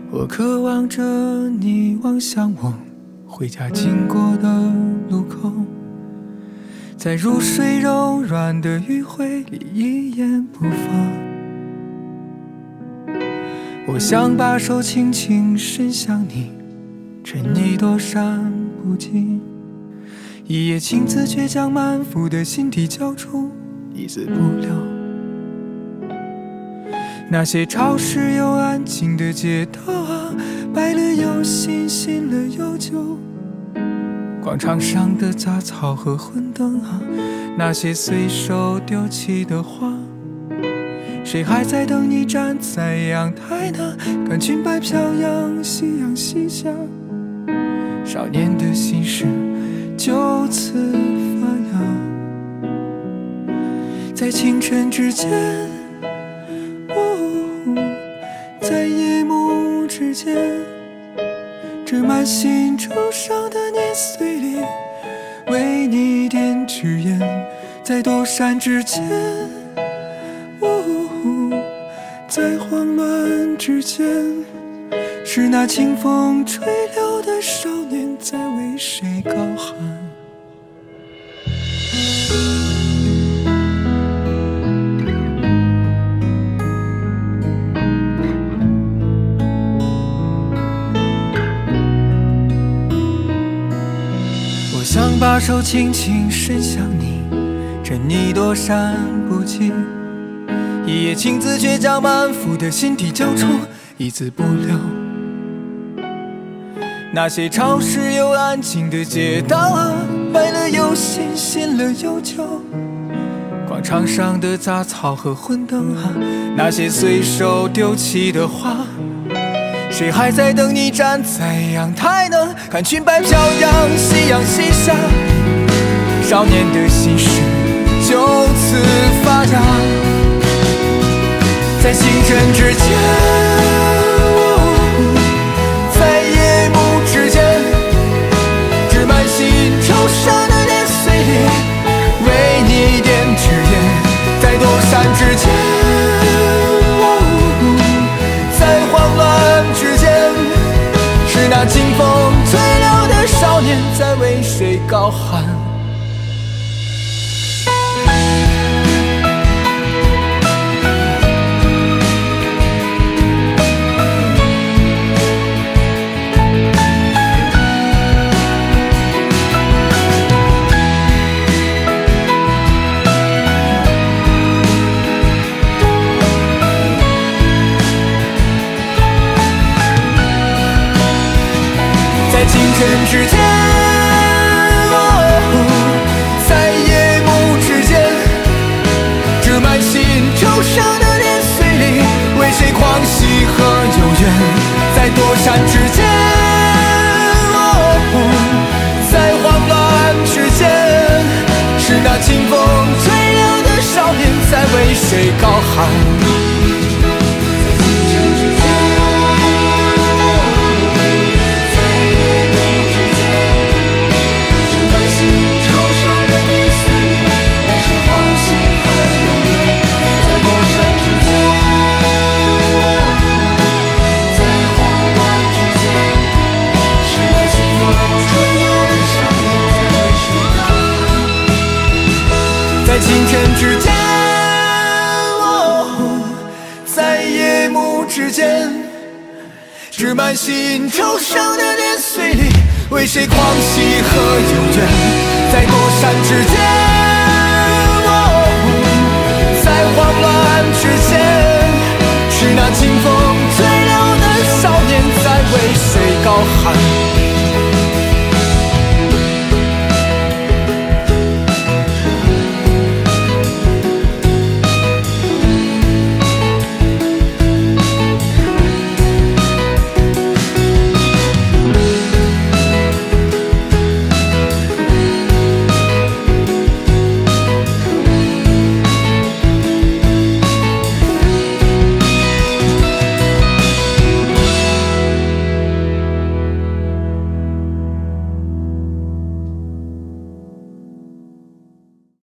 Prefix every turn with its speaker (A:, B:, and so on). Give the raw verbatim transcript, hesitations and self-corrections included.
A: 我渴望着你望向我回家经过的路口，在入睡柔软的余晖里一言不发。我想把手轻轻伸向你，趁你躲闪不及，一夜情字却将满腹的心底交出一字不留。那些潮湿又安静的街道啊，白了又新，新了又旧。广场上的杂草和昏灯啊，那些随手丢弃的花，谁还在等你站在阳台呢？看裙摆飘扬，夕阳西下，少年的心事就此发芽。在清晨之间，在夜幕之间，这满心忧伤的年岁里，为你点支烟。在躲闪之间，在慌乱之间，是那清风吹柳的少年在为谁高喊。想把手轻轻伸向你，趁你躲闪不及，一夜情字却将满腹的心底交出一字不留。那些潮湿又安静的街道啊，白了又新，新了又旧。广场上的杂草和昏灯啊，那些随手丢弃的花，谁还在等你站在阳台呢？看裙摆飘扬，夕阳西下，少年的心事就此发芽。在清晨之间，在夜幕之间，纸满心忧伤的年岁里，为你点支烟。在躲闪之间，在慌乱之间，是那清风吹柳的少年在为谁高喊。清晨之间，在夜幕之间，这满心忧伤的年岁里，为谁狂喜和幽怨？在躲闪之间，在慌乱之间，是那清风吹柳的少年在为谁高喊。在清晨之间，在夜幕之间，纸满心忧伤的年岁里，为谁狂喜和幽怨？在躲闪之间，